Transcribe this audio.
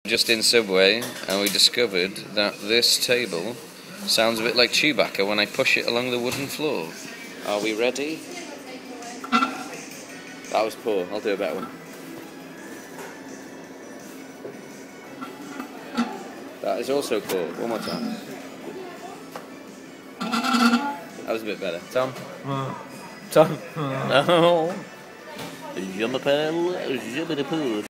Just in Subway, and we discovered that this table sounds a bit like Chewbacca when I push it along the wooden floor. Are we ready? That was poor. I'll do a better one. That is also poor. One more time. That was a bit better. Tom? Tom? No. Mrpinewood.